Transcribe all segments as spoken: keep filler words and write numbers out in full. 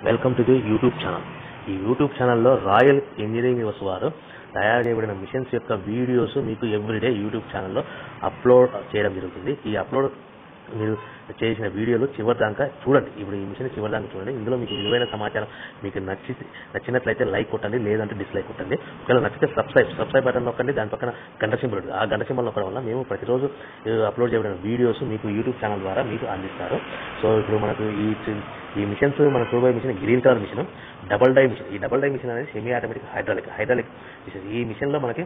Welcome to the YouTube channel. ఈ YouTube ఛానల్లో royal engineering వారు తయారు చేయబడిన మిషన్స్ యొక్క వీడియోస్ మీకు ఎవ్రీడే యూట్యూబ్ ఛానల్లో అప్లోడ్ చేయడం జరుగుతుంది. ఈ అప్లోడ్ మీరు చేసిన వీడియోలు చివరిదాకా చూడండి. ఇప్పుడు ఈ మిషన్ చివరిదాకా చూడండి. ఇందులో మీకు విలువైన సమాచారం మీకు నచ్చి నచ్చినట్లయితే లైక్ కొట్టండి, లేదంటే డిస్లైక్ కొట్టండి. ఒకవేళ నచ్చితే సబ్స్క్రైబ్ సబ్స్క్రైబ్ బటన్ నొక్కండి. దాని పక్కన గంట సింబల్ ఉంటుంది. ఆ గంట సింబల్ నొక్కడం వల్ల మేము ప్రతిరోజు అప్లోడ్ చేయబడిన వీడియోస్ మీకు యూట్యూబ్ ఛానల్ ద్వారా మీకు అందిస్తారు. సో ఇప్పుడు మనకు ఈ ఈ మిషన్స్ మన చూడబోయే machine green colour machine, double die machine. ఈ డబల్ డై మిషన్ అనేది semi automatic hydraulic hydraulic machine. ఈ మిషన్లో మనకి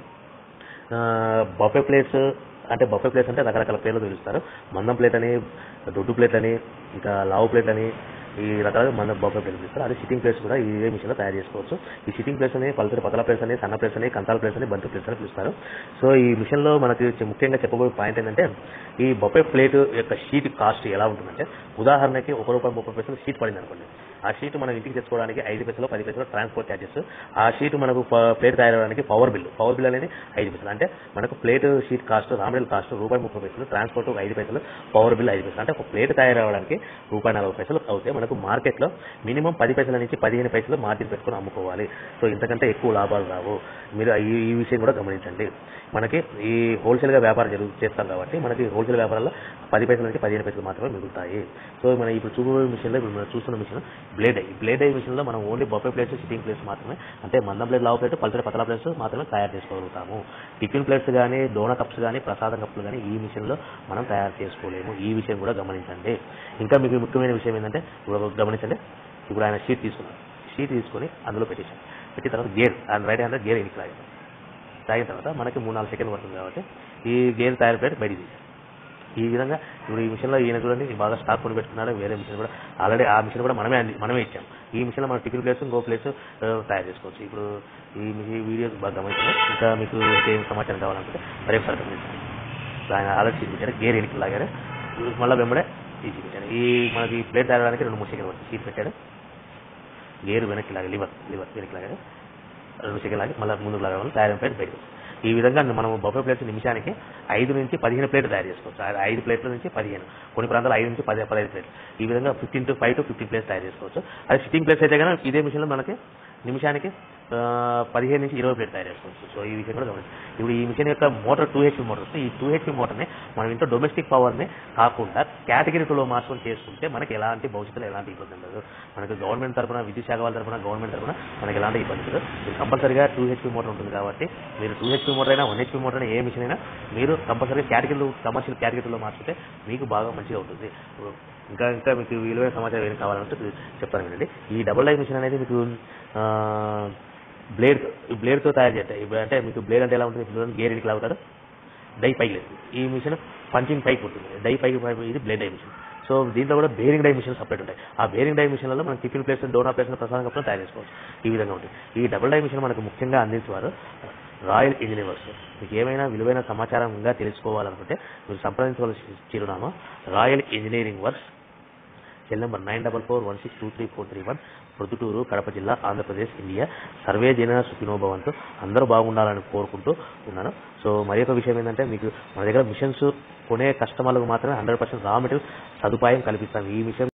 బఫే ప్లేట్స్ అంటే బఫే ప్లేట్స్ అంటే రకరకాల పేర్లు పిలుస్తారు. మందం ప్లేట్ అని, దొడ్డు ప్లేట్ అని, ఇంకా లావు ప్లేట్ అని, ఈ రకాలుగా మన బఫే ప్లేట్స్ పిలుస్తారు. అదే సిట్టింగ్ ప్లేట్స్ కూడా ఇదే మిషన్లో తయారు చేసుకోవచ్చు. ఈ సిట్టింగ్ ప్లేట్స్ అని పలుచని పతల ప్లేట్స్ అని, సన్న ప్లేట్స్ అని, కంతాల ప్లేట్స్ అని, బంతి ప్లేట్స్ అని పిలుస్తారు. సో ఈ మిషన్లో మనకి ముఖ్యంగా చెప్పబోయే పాయింట్ ఏంటంటే ఈ బఫే ప్లేట్ యొక్క షీట్ కాస్ట్ ఎలా ఉంటుందంటే, ఉదాహరణకి ఒక రూపాయి ముప్పై పైసలు షీట్ పడింది అనుకోండి. ఆ షీట్ మనం ఇంటికి తెచ్చుకోవడానికి ఐదు పైసలు పది పైసలు ట్రాన్స్పోర్ట్ ఛార్జెస్. ఆ షీట్ మనకు ప్లేట్ తయారవడానికి పవర్ బిల్ పవర్ బిల్ అనేది ఐదు పైసలు. అంటే మనకు plate sheet cost raw material cost రూపాయి ముప్పై పైసలు, ట్రాన్స్పోర్ట్ ఐదు పైసలు, పవర్ బిల్ ఐదు పైసలు. అంటే ఒక ప్లేట్ తయారవడానికి రూపాయి నలభై పైసలు అవుతాయి. మనకు మార్కెట్లో మినిమం పది పైసల నుంచి పదిహేను పైసలు మార్జిన్ పెట్టుకుని అమ్ముకోవాలి. సో ఇంతకంటే ఎక్కువ లాభాలు రావు. మీరు ఈ విషయం కూడా గమనించండి. మనకి ఈ హోల్సేల్గా వ్యాపారం జరుగు చేస్తాం కాబట్టి మనకి హోల్సేల్ వ్యాపారాల్లో పది పైసల నుంచి పదిహేను పైసలు మాత్రమే మిగులుతాయి. సో మనం ఇప్పుడు చూడబోయే మిషన్లో ఇప్పుడు మనం చూస్తున్న మిషన్ బ్లేడ్ ఐ బ్లేడ్ ఐ మిషన్లో మనం only buffet plates, sitting plates మాత్రమే, అంటే మందం ప్లేట్, లావు ప్లేట్, పల్చడి పతల ప్లేట్స్ మాత్రమే తయారు చేసుకోగలుగుతాము. టిఫిన్ ప్లేట్స్ కానీ, డోనా కప్స్ కానీ, ప్రసాదం కప్పులు కానీ ఈ మిషన్లో మనం తయారు చేసుకోలేము. ఈ విషయం కూడా గమనించండి. ఇంకా మీకు ముఖ్యమైన విషయం ఏంటంటే గమనించండి. ఇప్పుడు ఆయన షీట్ తీసుకున్నాం. షీట్ తీసుకొని అందులో పెట్టేసాం. పెట్టిన తర్వాత గేర్ ఆయన రైట్ హ్యాండ్ గేర్ ఎనికి లాగాం. తాగిన తర్వాత మనకి మూడు నాలుగు సెకండ్ పడుతుంది కాబట్టి ఈ గేర్ తయారు ప్లేట్ బయటికి తీసాం. ఈ విధంగా ఇప్పుడు ఈ మిషన్లో ఈయన చూడండి బాగా స్టాక్ కొని పెట్టుకున్నాడు. వేరే మిషన్ కూడా ఆల్రెడీ ఆ మిషన్ కూడా మనమే మనమే ఇచ్చాం. ఈ మిషన్లో మనం టిఫిన్ ప్లేట్స్, ఇంకో ప్లేట్స్ తయారు చేసుకోవచ్చు. ఇప్పుడు ఈ వీడియోస్ బాగా గమనించాలి. ఇంకా మీకు ఇంకేం సమాచారం కావాలనుకుంటే మరే ఒకసారి గమనించండి. ఆయన ఆల్రెడీ సీట్ పెట్టారు, గేర్ ఎనికి లాగారు, మళ్ళీ వెంబడే ఈజీ పెట్టాడు. ఈ మనకి ప్లేట్ తయారడానికి రెండు మూడు సెకండ్ పడుతుంది. సీట్ పెట్టాడు, గేర్ వెనక్కి లాగా లివర్ లివర్ వెనక్కి లాగారు, రెండు సెకండ్ లాగి మళ్ళీ ముందుకు లాగా వల్ల తయారైన ప్లేట్ బయటకు. ఈ విధంగా మనం బఫే ప్లేట్స్ నిమిషానికి ఐదు నుంచి పదిహేను ప్లేట్లు తయారు చేసుకోవచ్చు. ఐదు ప్లేట్ల నుంచి పదిహేను, కొన్ని ప్రాంతాలు ఐదు నుంచి పది పదహైదు ప్లేట్లు. ఈ విధంగా fifteen to five to fifteen plates తయారు చేసుకోవచ్చు. అదే సిట్టింగ్ ప్లేట్స్ అయితే కనుక ఇదే మిషన్లో మనకి నిమిషానికి పదిహేను నుంచి ఇరవై ప్లేట్ తయారు చేసుకోవచ్చు. సో ఈ విషయం కూడా గమనించి ఇప్పుడు ఈ మిషన్ యొక్క మోటార్ టూ హెచ్పీ మోటార్ వస్తే ఈ టూ హెచ్పీ మోటార్ని మనం ఇంట్లో డొమెస్టిక్ పవర్ని కాకుండా కేటగిరీ టూలో మార్చుకొని చేసుకుంటే మనకి ఎలాంటి భవిష్యత్తులో ఎలాంటి ఇబ్బంది ఉండదు. మనకు గవర్నమెంట్ తరఫున, విద్యుత్ శాఖ వాళ్ళ తరఫున, గవర్నమెంట్ తరఫున మనకి ఎలాంటి ఇబ్బంది ఉండదు. మీరు కంపల్సరీగా టూ హెచ్పీ మోటార్ ఉంటుంది కాబట్టి మీరు టూ హెచ్పీ మోటార్ అయినా వన్ హెచ్పీ మోటార్ అయినా ఏ మిషన్ అయినా మీరు కంపల్సరీగా కేటగిరీలో కమర్షియల్ కేటగిరీలో మార్చుకుంటే మీకు బాగా మంచిగా ఉంటుంది. ఇంకా ఇంకా మీకు విలువైన సమాచారం ఏం కావాలంటే చెప్తాను వినండి. ఈ డబుల్ డై మిషన్ అనేది మీకు బ్లేడ్ బ్లేడ్తో తయారు చేస్తాయి. అంటే మీకు బ్లేడ్ అంటే ఎలా ఉంటుంది, గేర్ ఎనికి లాగుతారు, డై పైకి లేదు. ఈ మిషన్ పంచింగ్ పైకి ఉంటుంది, డై పైకి ఇది బ్లేడ్ డై మిషన్. సో దీంట్లో కూడా బేరింగ్ డై మిషన్ సపరేట్ ఉంటాయి. ఆ బేరింగ్ డై మిషన్లలో మనం టిఫిన్ ప్లేట్స్, డోనా ప్లేట్స్, ప్రసాదం కప్పులు తయారు చేసుకోవచ్చు. ఈ విధంగా ఉంటుంది. ఈ డబుల్ డై మిషన్ మనకు ముఖ్యంగా అందించేవారు రాయల్ ఇంజనీరింగ్ వర్క్స్. మీకు ఏమైనా విలువైన సమాచారంగా తెలుసుకోవాలనుకుంటే మీరు సంప్రదించవలసిన చిరునామా royal engineering works, cell number nine double four one six two three four three one, Proddatur, Kadapa జిల్లా, ఆంధ్రప్రదేశ్, ఇండియా. సర్వే జన సుఖినోభవంతో అందరూ బాగుండాలని కోరుకుంటూ ఉన్నాను. సో మరి ఒక విషయం ఏంటంటే మీకు మన దగ్గర మిషన్స్ కొనే కస్టమర్లకు మాత్రమే హండ్రెడ్ పర్సెంట్ రా మెటీరియల్ సదుపాయం కల్పిస్తాం. ఈ మిషన్